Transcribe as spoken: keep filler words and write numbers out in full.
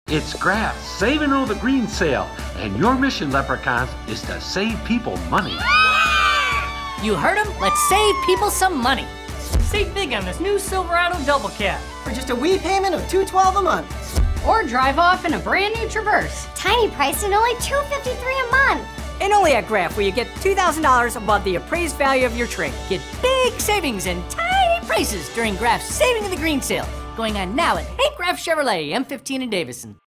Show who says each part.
Speaker 1: It's Graf saving all the green sale, and your mission, Leprechauns, is to save people money.
Speaker 2: You heard him? Let's save people some money.
Speaker 3: Save big on this new Silverado double cab
Speaker 4: for just a wee payment of two twelve a month.
Speaker 5: Or drive off in a brand new Traverse.
Speaker 6: Tiny price and only two fifty-three a month.
Speaker 2: And only at Graf, where you get two thousand dollars above the appraised value of your trade. Get big savings and tiny prices during Graf's Saving of the Green Sale, going on now at Hank Graf Chevrolet, M fifteen in Davison.